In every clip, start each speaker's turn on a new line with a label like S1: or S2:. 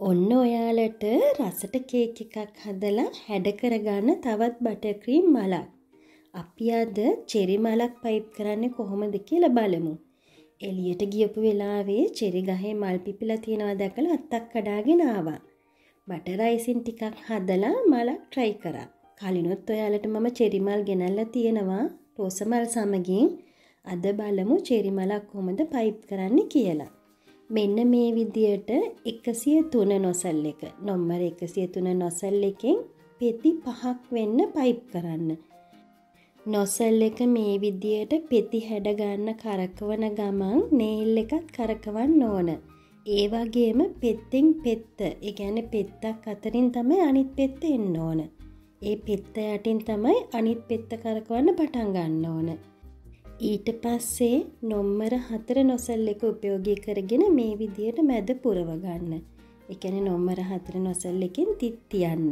S1: ඔන්න ඔයාලට රසට කේක් එකක් හදලා හැඩ කරගන්න තවත් බටර් ක්‍රීම් මලක්. අපි අද චෙරි මලක් පයිප් කරන්නේ කොහොමද කියලා බලමු. එළියට ගියපු වෙලාවේ චෙරි ගහේ මල් පිපිලා තියෙනවා දැකලා අත්තක් කඩාගෙන ආවා. බටර් අයිසින් ටිකක් හදලා මලක් try කරා. කලිනොත් ඔයාලට මම චෙරි මල් ගෙනල්ලා තියෙනවා රෝස මල් සමගින්. අද බලමු චෙරි මලක් කොහොමද පයිප් කරන්නේ කියලා. මෙන්න මේ විදියට 103 නොසල් එක නම්බර 103 නොසල් එකෙන් පෙති 5ක් වෙන්න පයිප් කරන්න. නොසල් එක මේ විදියට පෙති හැඩ ගන්න කරකවන ගමන් නේල් එකත් කරකවන්න ඕන. ඒ වගේම පෙත්තෙන් පෙත්ත, ඒ කියන්නේ පෙත්තක් අතරින් තමයි අනිත් පෙත්ත එන්න ඕන. ඒ පෙත්ත යටින් තමයි අනිත් පෙත්ත කරකවන්න පටන් ගන්න ඕන. ඊට පස්සේ නම්බර 4 නොසල් එක උපයෝගී කරගෙන මේ විදියට මැද පුරව ගන්න. ඒ කියන්නේ නම්බර 4 නොසල් එකෙන් තිත් තියන්න.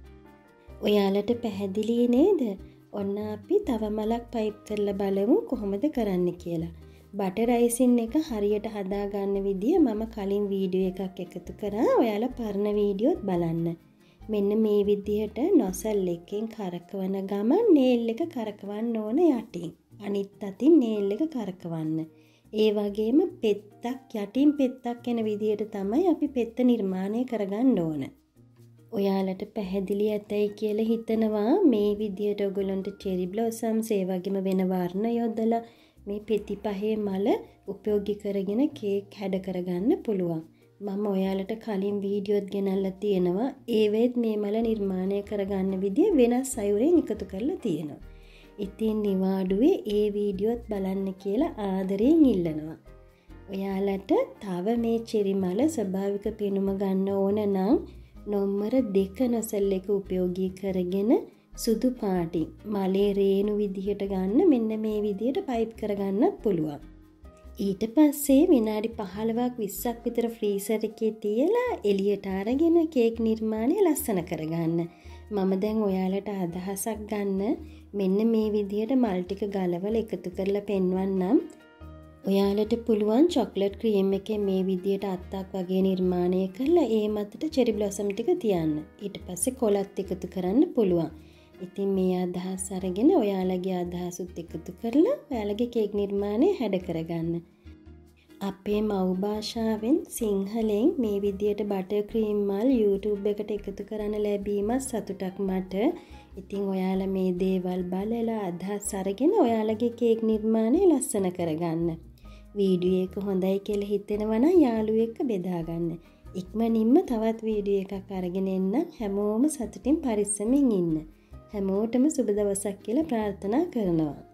S1: ඔයාලට පැහැදිලි නේද? ඔන්න අපි තව මලක් පයිප් කරලා බලමු කොහොමද කරන්න කියලා. බටර් අයිසින් එක හරියට හදා ගන්න විදිය මම කලින් වීඩියෝ එකක් එකතු කරා. ඔයාලා පරණ වීඩියෝත් බලන්න. මෙන්න මේ විදියට නොසල් එකෙන් කරකවන ගමන් නේල් එක කරකවන්න ඕන යටින්. අනිත් අතින් නේල් එක කරකවන්න. ඒ වගේම පෙත්තක් යටින් පෙත්තක් එන විදියට තමයි අපි පෙත්ත නිර්මාණය කරගන්න ඕන. ඔයාලට පැහැදිලි ඇතයි කියලා හිතනවා මේ විදියට ඔයගොල්ලන්ට චෙරි බ්ලොසම්ස් ඒ වගේම වෙන වර්ණ යොදලා මේ පෙති පහේ මල උපයෝගී කරගෙන කේක් හැඩ කරගන්න පුළුවන්. මම ඔයාලට කලින් වීඩියෝත් ගෙනල්ලා තියෙනවා. ඒවෙත් මේ මල නිර්මාණය කරගන්න විදිය වෙනස් අයුරෙන් එකතු කරලා තියෙනවා. ඉතින් නිවාඩුවේ ඒ වීඩියෝත් බලන්න කියලා ආදරයෙන් ඉල්ලනවා. ඔයාලට තව මේ චෙරි මල ස්වභාවික පෙනුම ගන්න ඕන නම් නම්බර 2 නොසල් එක උපයෝගී කරගෙන සුදු පාටින් මලේ රේණු විදිහට ගන්න මෙන්න මේ විදිහට පයිප් කරගන්නත් පුළුවන්. ඊට පස්සේ විනාඩි 15ක් 20ක් විතර ෆ්‍රීසර් එකේ තියලා එළියට අරගෙන කේක් නිර්මාණය ලස්සන කරගන්න. මම දැන් ඔයාලට අදහසක් ගන්න මෙන්න මේ විදිහට මල් ටික ගලවලා එකතු කරලා පෙන්වන්නම්. ඔයාලට පුළුවන් චොක්ලට් ක්‍රීම් එකේ මේ විදිහට අත්තක් වගේ නිර්මාණය කරලා ඒ මතට චෙරි බ්ලොසම් ටික තියන්න. ඊට පස්සේ කොලත් එකතු කරන්න පුළුවන්. ඉතින් මේ අදහස් අරගෙන ඔයාලගේ අදහසුත් එකතු කරලා ඔයාලගේ කේක් නිර්මාණය හැඩ කරගන්න. අපේ මව් භාෂාවෙන් සිංහලෙන් මේ විදියට බටර් ක්‍රීම් මල් YouTube එකට එකතු කරන්න ලැබීමත් සතුටක් මට. ඉතින් ඔයාලා මේ දේවල් බලලා අදහස් අරගෙන ඔයාලගේ කේක් නිර්මාණය ලස්සන කරගන්න. වීඩියෝ එක හොඳයි කියලා හිතෙනවා නම් යාළුවෝ එක්ක බෙදා ගන්න. ඉක්මනින්ම තවත් වීඩියෝ එකක් අරගෙන එන්න. හැමෝම සතුටින් පරිස්සමින් ඉන්න. හැමෝටම සුබ දවසක් කියලා ප්‍රාර්ථනා කරනවා.